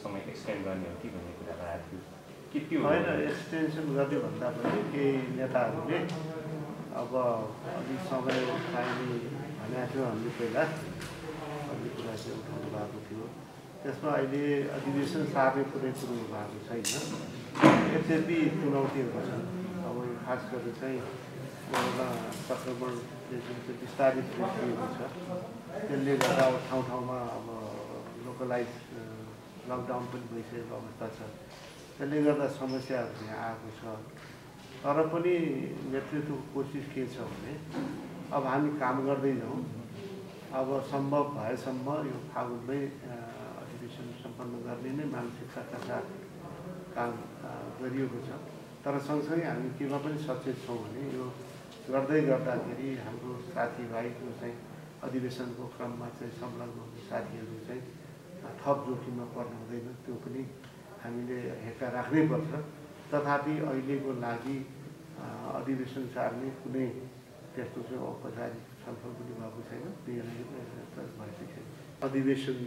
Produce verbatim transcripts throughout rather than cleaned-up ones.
समय एक्सटेन्ड गर्ने हो कि भन्ने कुरा आएको थियो के त्यो होइन एक्सटेन्सन गर्ने भन्दा पनि केही नेताहरूले अब अलिक समय चाहिने भनेको थियो हामीले पहिला भन्ने कुरा चाहिँ उठाउनु भएको थियो। त्यसमा अहिले अधिवेशन सार्ने कुनै कुरो भएको छैन। यद्यपि चुनौतीहरू छन्। अब खास गरेर चाहिँ कोरोना सङ्क्रमणले जुन चाहिँ विस्तारित देखिएको छ त्यसले गर्दा अब ठाउँ ठाउँमा अब लोकलाइज लकडाउन पनि भइसकेको अवस्था छ। त्यसले गर्दा समस्याहरू यहाँ आएको छ। तर पनि नेतृत्वको कोसिस के छ भने अब हामी काम गर्दै जाउँ। अब सम्भव भएसम्म यो फागुनमै अधिवेशन सम्पन्न गर्ने नै मानसिकताका साथ काम गरिएको छ। तर सँगसँगै हामी केमा पनि सचेत छौँ भने यो गर्दै गर्दाखेरि हाम्रो साथीभाइ जो चाहिँ अधिवेशनको क्रममा चाहिँ संलग्न हुने साथीहरू चाहिँ थप जोखिममा पर्नु हुँदैन। त्यो पनि हामीले हेरचाह राख्नैपर्छ। तथापि अहिलेको लागि अधिवेशन सार्ने कुनै त्यस्तो चाहिँ औपचारिक छलफल पनि भएको छैन। निर्णय भएको छैन। अधिवेशन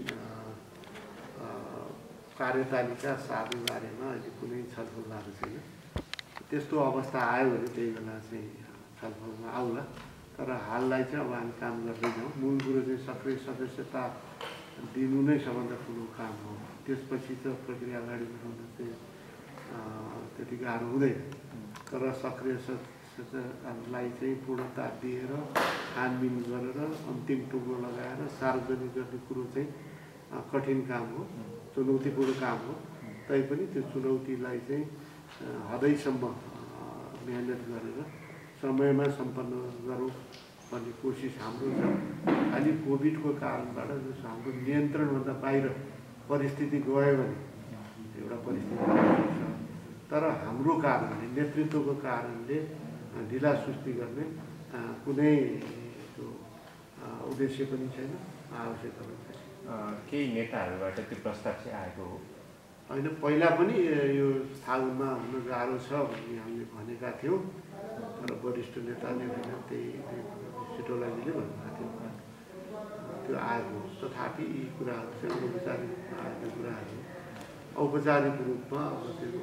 कार्यतालिका सार्ने बारेमा अहिले कुनै छलफल भएको छैन। त्यस्तो अवस्था आयो भने त्यही बेला चाहिँ छलफलमा आउला। तर हाललाई चाहिँ अब हामी काम गर्दै जाउँ। मूल कुरो चाहिँ सक्रिय सदस्यता दिनु नै सबभन्दा ठुलो काम हो। त्यसपछि त प्रक्रिया अगाडि बढाउन चाहिँ त्यति गाह्रो हुँदैन। तर सक्रिय सदस्यतालाई चाहिँ पूर्णता दिएर छानबिन गरेर अन्तिम टुङ्गो लगाएर सार्वजनिक गर्ने कुरो चाहिँ कठिन काम हो, चुनौतीपूर्ण काम हो। तैपनि त्यो चुनौतीलाई चाहिँ हदैसम्म मेहनत गरेर समयमा सम्पन्न गरौँ भन्ने कोसिस हाम्रो छ। अलि कोभिडको कारणबाट जो हाम्रो नियन्त्रणभन्दा बाहिर परिस्थिति गयो भने एउटा परिस्थिति छ। तर हाम्रो कारणले नेतृत्वको कारणले ढिला सुस्ती गर्ने कुनै त्यो उद्देश्य पनि छैन, आवश्यकता पनि छैन। केही नेताहरूबाट त्यो प्रस्ताव चाहिँ आएको हो होइन? पहिला पनि यो फागुनमा हुन गाह्रो छ भन्ने हामीले भनेका थियौँ। तर वरिष्ठ नेताले त्यही सिटोलाजीले भन्नुभएको थियो त्यो आएको। तथापि यी कुराहरू चाहिँ अनौपचारिक आएका कुराहरू औपचारिक रूपमा अब त्यो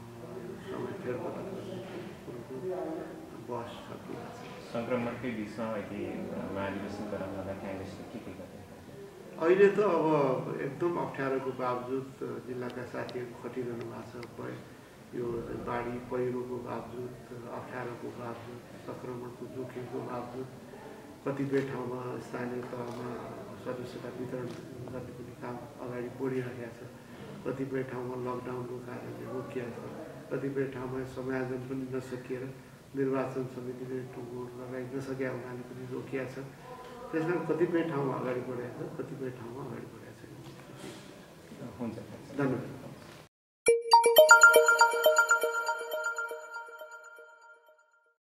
समय फेरबदल गर्ने कुरोको बहस सकिएको छ। सङ्क्रमणकै बिचमा अहिले महाधिवेशन गराउनलाई काङ्ग्रेसले के के गर्दै अहिले त अब एकदम अप्ठ्यारोको बावजुद जिल्लाका साथीहरू खटिरहनु भएको छ। यो बाढी पहिरोको बावजुद, अप्ठ्यारोको बावजुद, सङ्क्रमणको जोखिमको बावजुद कतिपय ठाउँमा स्थानीय तहमा सदस्यता वितरण गर्ने पनि काम अगाडि बढिरहेको छ। कतिपय ठाउँमा लकडाउनको कारणले रोकिएको छ। कतिपय ठाउँमा समायोजन पनि नसकिएर निर्वाचन समितिले टुङ्गो लगाइ नसकेका हुनाले पनि रोकिएको छ। त्यसमा कतिपय ठाउँमा अगाडि बढेको छ, कतिपय ठाउँमा अगाडि बढेको छैन। हुन्छ, धन्यवाद।